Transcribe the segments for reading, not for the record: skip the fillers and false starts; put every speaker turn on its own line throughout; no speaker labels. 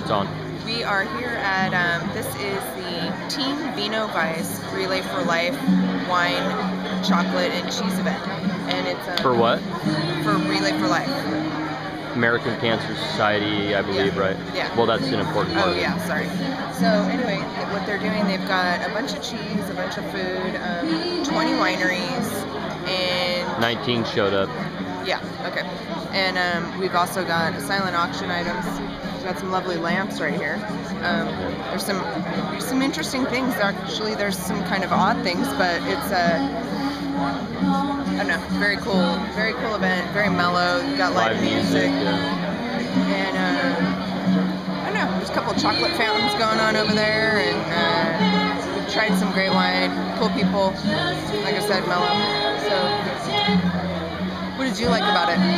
it's on.
We are here at, this is the Team Vino Vice Relay for Life Wine, Chocolate, and Cheese event. And it's
For what?
For Relay for Life.
American Cancer Society, I believe, right?
Yeah.
Well, that's an important part.
Oh, yeah, sorry. So anyway, what they're doing, they've got a bunch of cheese, a bunch of food, 20 wineries, and
19 showed up.
yeah, okay. And we've also got silent auction items. We've got some lovely lamps right here. There's some interesting things. Actually, there's some kind of odd things, but it's I don't know, very cool event, very mellow. You've got live music.
Yeah.
And I don't know, there's a couple of chocolate fountains going on over there, and we've tried some great wine, cool people, like I said, mellow. So, what did you like about it?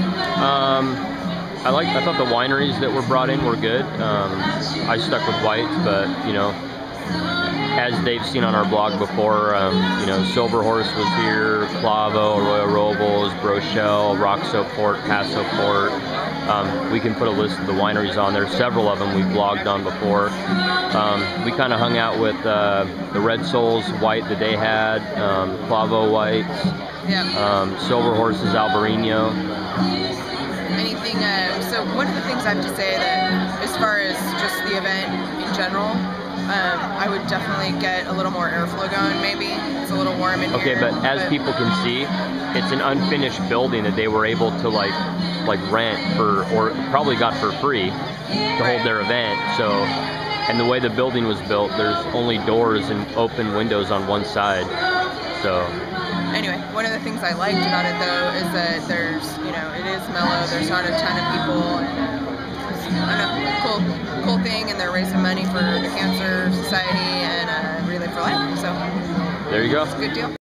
I thought the wineries that were brought in were good. I stuck with whites, but you know, as they've seen on our blog before, you know, Silver Horse was here, Clavo, Arroyo Robles, Brochelle, Roxo Port, Paso Port. We can put a list of the wineries on there. Several of them we've blogged on before. We kind of hung out with the Red Souls white that they had, Clavo whites, Silver Horse's Albarino.
Anything, so one of the things I have to say that as far as just the event in general, I would definitely get a little more airflow going, maybe. It's a little warm in here.
Okay, but as people can see, it's an unfinished building that they were able to like rent for, or probably got for free to hold their event. So, and the way the building was built, there's only doors and open windows on one side. So
anyway, one of the things I liked about it though is that there's, you know, it is mellow, there's not a ton of people, and I don't know, cool thing, and they're raising money for the Cancer Society and Relay for Life, so
there you go.
It's a good deal.